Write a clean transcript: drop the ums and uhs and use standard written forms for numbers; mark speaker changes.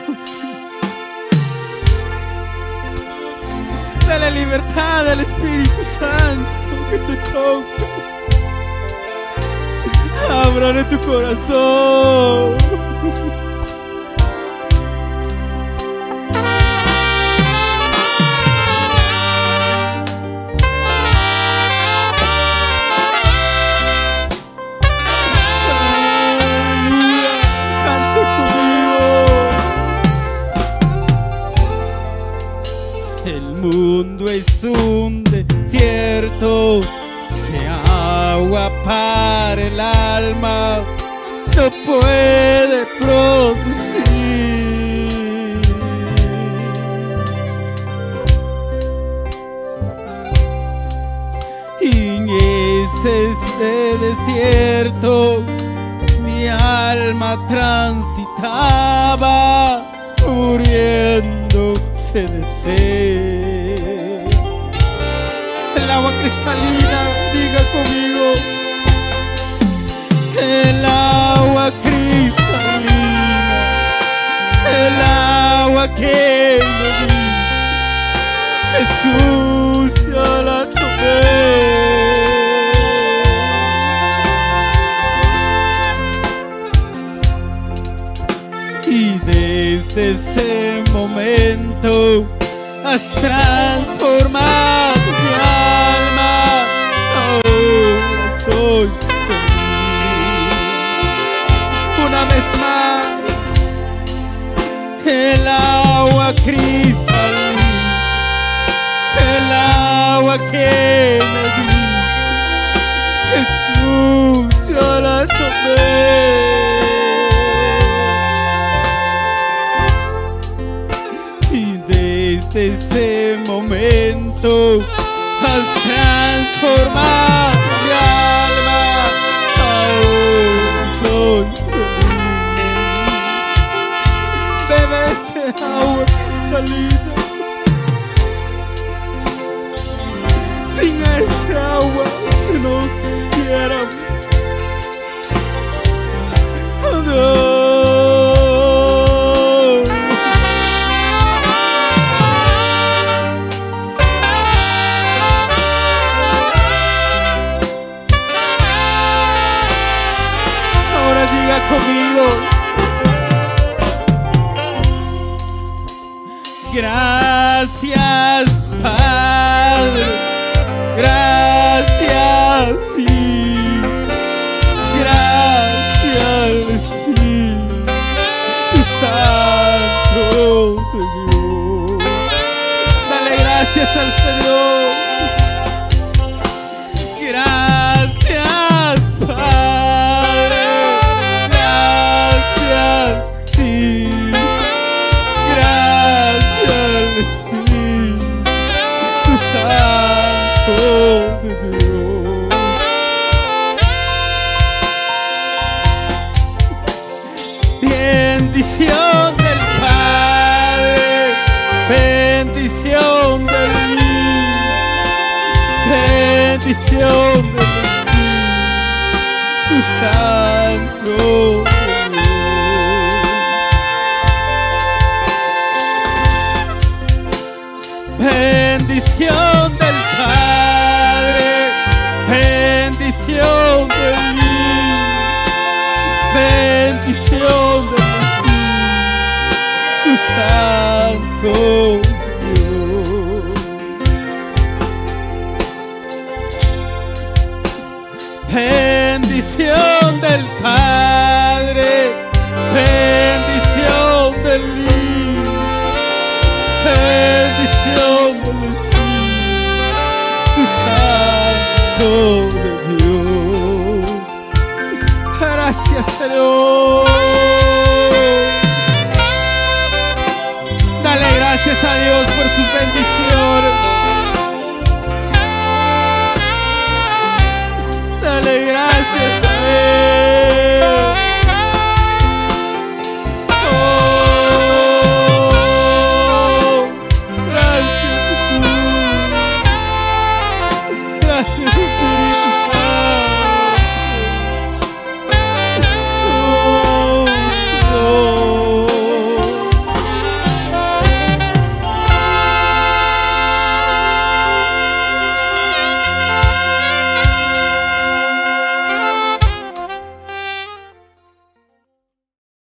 Speaker 1: Dale libertad al Espíritu Santo que te toque. Ábrale tu corazón. El mundo es un desierto, que agua para el alma no puede producir. Y en este desierto mi alma transitaba, muriéndose de sed. El agua cristalina, diga conmigo. El agua cristalina, el agua que me di, Jesús ya la tomé. Y desde ese momento has transformado mi alma. Ahora soy feliz. Una vez más, el agua cristalina, el agua que me di, Jesús ya la tomé. Desde ese momento has transformado mi alma. Ahora soy feliz. Bebe este agua cristalina. Sin este agua, si no existiéramos. Adiós. Diga conmigo. Gracias, Padre. Gracias, sí. Gracias, Espíritu Santo de Dios. Dale gracias al Señor. Gracias, Padre. Bendición del Padre, bendición del Hijo, bendición del Espíritu Santo. Bendición del Padre, bendición